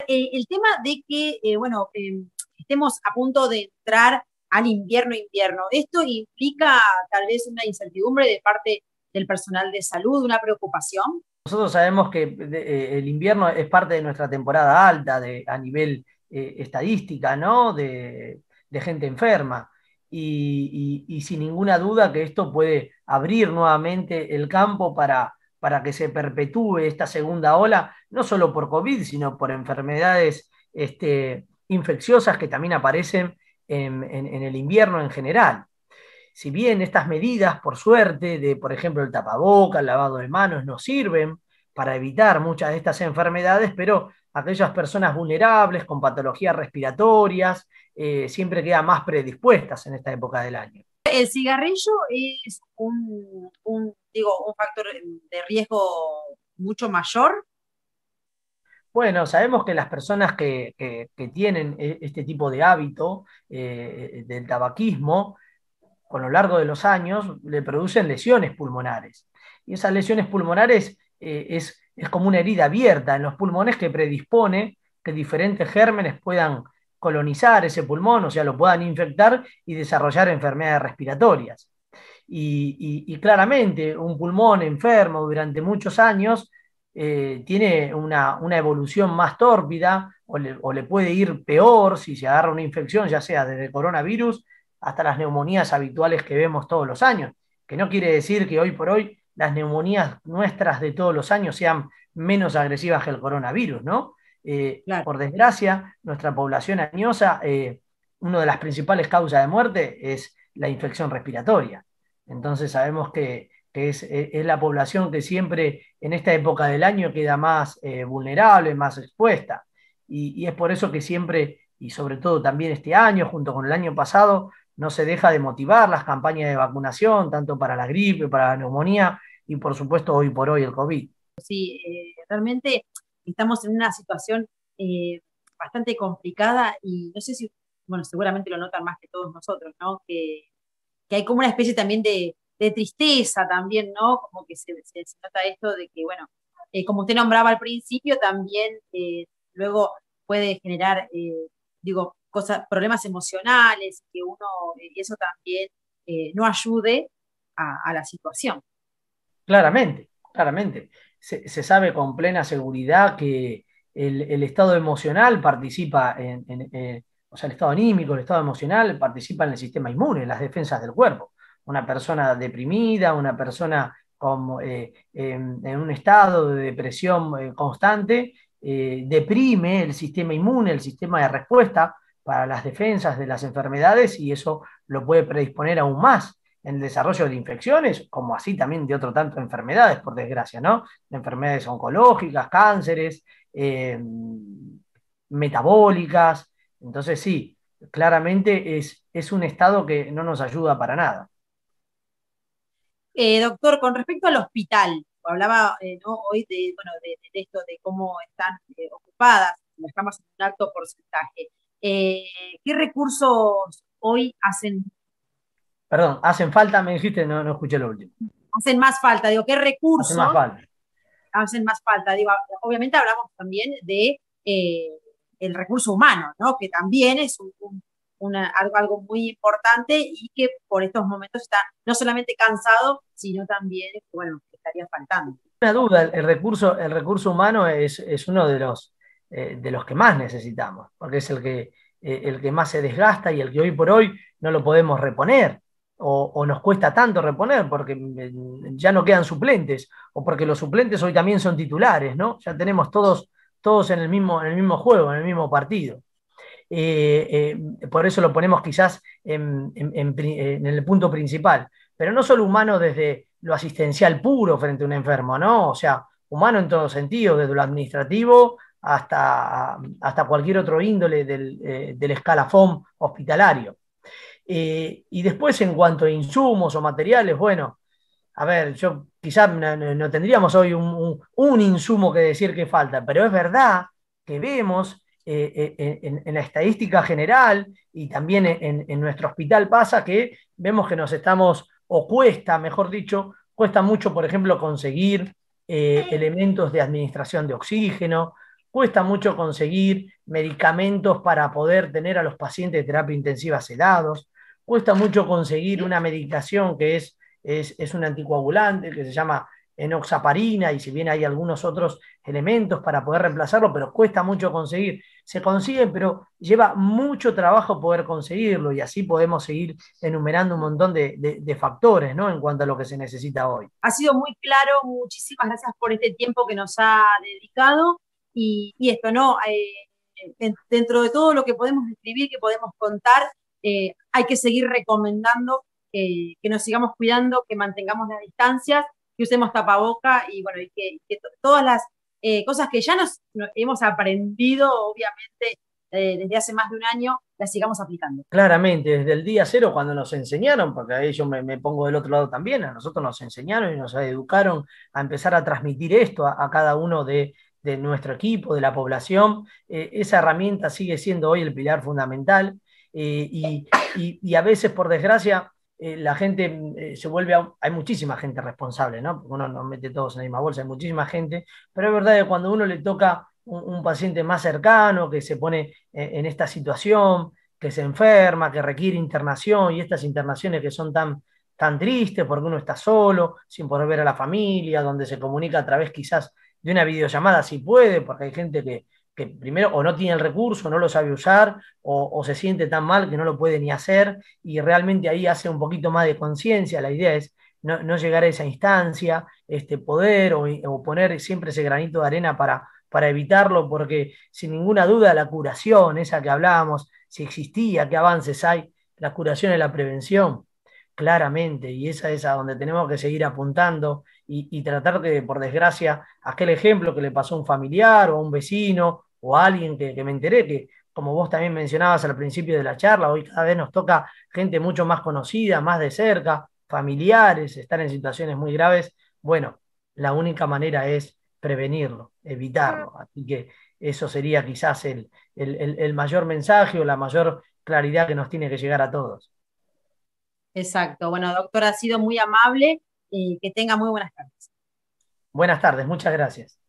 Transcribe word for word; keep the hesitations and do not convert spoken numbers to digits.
Eh, el tema de que, eh, bueno, eh, estemos a punto de entrar al invierno invierno, ¿esto implica tal vez una incertidumbre de parte del personal de salud, una preocupación? Nosotros sabemos que de- eh, el invierno es parte de nuestra temporada alta de, a nivel eh, estadística, ¿no? De, de gente enferma. Y, y- y sin ninguna duda que esto puede abrir nuevamente el campo para, para que se perpetúe esta segunda ola, no solo por COVID, sino por enfermedades este, infecciosas que también aparecen en en- en el invierno en general. Si bien estas medidas, por suerte, de por ejemplo el tapaboca, el lavado de manos, nos sirven para evitar muchas de estas enfermedades, pero aquellas personas vulnerables con patologías respiratorias eh, siempre quedan más predispuestas en esta época del año. El cigarrillo es un, un, digo, un factor de riesgo mucho mayor. Bueno, sabemos que las personas que, que, que tienen eh, este tipo de hábito eh, del tabaquismo, con lo largo de los años, le producen lesiones pulmonares. Y esas lesiones pulmonares eh, es, es como una herida abierta en los pulmones que predispone que diferentes gérmenes puedan colonizar ese pulmón, o sea, lo puedan infectar y desarrollar enfermedades respiratorias. Y, y, y claramente un pulmón enfermo durante muchos años eh, tiene una, una, evolución más tórpida o le, o le, puede ir peor si se agarra una infección, ya sea desde el coronavirus hasta las neumonías habituales que vemos todos los años, que no quiere decir que hoy por hoy las neumonías nuestras de todos los años sean menos agresivas que el coronavirus, ¿no? Eh, Claro. por desgracia, nuestra población añosa, eh, una de las principales causas de muerte es la infección respiratoria. Entonces sabemos que, que es, es, la población que siempre en esta época del año queda más eh, vulnerable, más expuesta. Y, y, es por eso que siempre, y sobre todo también este año, junto con el año pasado, no se deja de motivar las campañas de vacunación, tanto para la gripe, para la neumonía y por supuesto hoy por hoy el COVID. Sí, eh, realmente estamos en una situación eh, bastante complicada y no sé si, bueno, seguramente lo notan más que todos nosotros, ¿no? Que, que hay como una especie también de, de tristeza también, ¿no? Como que se, se, se nota esto de que, bueno, eh, como usted nombraba al principio, también eh, luego puede generar, eh, digo, cosas, problemas emocionales, que uno, eh, y eso también eh, no ayude a, a la situación. Claramente, claramente. Se, se sabe con plena seguridad que el, el estado emocional participa en, en, eh, o sea, el estado anímico, el estado emocional participa en el sistema inmune, en las defensas del cuerpo. Una persona deprimida, una persona con, eh, en, en, un estado de depresión eh, constante, eh, deprime el sistema inmune, el sistema de respuesta para las defensas de las enfermedades y eso lo puede predisponer aún más en el desarrollo de infecciones, como así también de otro tanto de enfermedades, por desgracia, ¿no? De enfermedades oncológicas, cánceres, eh, metabólicas. Entonces, sí, claramente es, es un estado que no nos ayuda para nada. Eh, doctor, con respecto al hospital, hablaba eh, ¿no? hoy de, bueno, de, de, esto, de cómo están eh, ocupadas las camas en un alto porcentaje. Eh, ¿Qué recursos hoy hacen, Perdón, hacen falta, me dijiste, no, no escuché lo último. hacen más falta? Digo, ¿qué Hacen más recursos falta. hacen más falta? Digo, obviamente hablamos también de eh, el recurso humano, ¿no? Que también es un, un, una, algo, algo muy importante y que por estos momentos está no solamente cansado, sino también, bueno, estaría faltando. Una duda, el, el recurso, el recurso humano es, es uno de los, eh, de los que más necesitamos, porque es el que, eh, el que más se desgasta y el que hoy por hoy no lo podemos reponer, o, o nos cuesta tanto reponer, porque mm, ya no quedan suplentes, o porque los suplentes hoy también son titulares, ¿no? Ya tenemos todos, todos en el mismo, en el mismo juego, en el mismo partido. Eh, eh, por eso lo ponemos quizás en, en, en, en, el punto principal, pero no solo humano desde lo asistencial puro frente a un enfermo, ¿no? O sea, humano en todo sentido, desde lo administrativo hasta, hasta cualquier otro índole del, eh, del escalafón hospitalario. Eh, y después en cuanto a insumos o materiales, bueno, a ver, yo quizás no, no, no tendríamos hoy un, un, un, insumo que decir que falta, pero es verdad que vemos eh, eh, en, en, la estadística general y también en, en, nuestro hospital pasa que vemos que nos estamos, o cuesta, mejor dicho, cuesta mucho, por ejemplo, conseguir eh, elementos de administración de oxígeno, cuesta mucho conseguir medicamentos para poder tener a los pacientes de terapia intensiva sedados, cuesta mucho conseguir una medicación que es, es, es un anticoagulante, que se llama enoxaparina, y si bien hay algunos otros elementos para poder reemplazarlo, pero cuesta mucho conseguir. Se consiguen, pero lleva mucho trabajo poder conseguirlo, y así podemos seguir enumerando un montón de, de, de factores, ¿no? En cuanto a lo que se necesita hoy. Ha sido muy claro, muchísimas gracias por este tiempo que nos ha dedicado y, y esto, ¿no? Eh, dentro de todo lo que podemos describir, que podemos contar, eh, hay que seguir recomendando eh, que nos sigamos cuidando, que mantengamos las distancias, que usemos tapaboca y bueno, y que, que todas las eh, cosas que ya nos, nos, hemos aprendido, obviamente, eh, desde hace más de un año, las sigamos aplicando. Claramente, desde el día cero, cuando nos enseñaron, porque ahí yo me, me pongo del otro lado también, a nosotros nos enseñaron y nos educaron a empezar a transmitir esto a, a cada uno de, de nuestro equipo, de la población. Eh, esa herramienta sigue siendo hoy el pilar fundamental, eh, y, y, y a veces, por desgracia, eh, la gente eh, se vuelve, a, hay muchísima gente responsable, ¿no? Porque uno no mete todos en la misma bolsa, hay muchísima gente, pero es verdad que cuando uno le toca un, un paciente más cercano, que se pone en, en esta situación, que se enferma, que requiere internación, y estas internaciones que son tan, tan tristes porque uno está solo, sin poder ver a la familia, donde se comunica a través quizás de una videollamada si puede, porque hay gente que, que primero o no tiene el recurso, no lo sabe usar, o, o se siente tan mal que no lo puede ni hacer, y realmente ahí hace un poquito más de conciencia. La idea es no, no llegar a esa instancia, este, poder o, o poner siempre ese granito de arena para, para evitarlo, porque sin ninguna duda la curación, esa que hablábamos, si existía, qué avances hay, la curación y la prevención, claramente, y esa es a donde tenemos que seguir apuntando y, y tratar que, por desgracia, aquel ejemplo que le pasó a un familiar o a un vecino o a alguien que, que me enteré, que como vos también mencionabas al principio de la charla, hoy cada vez nos toca gente mucho más conocida, más de cerca, familiares, estar en situaciones muy graves. Bueno, la única manera es prevenirlo, evitarlo. Así que eso sería quizás el, el, el, el mayor mensaje o la mayor claridad que nos tiene que llegar a todos. Exacto. Bueno, doctor, ha sido muy amable y que tenga muy buenas tardes. Buenas tardes, muchas gracias.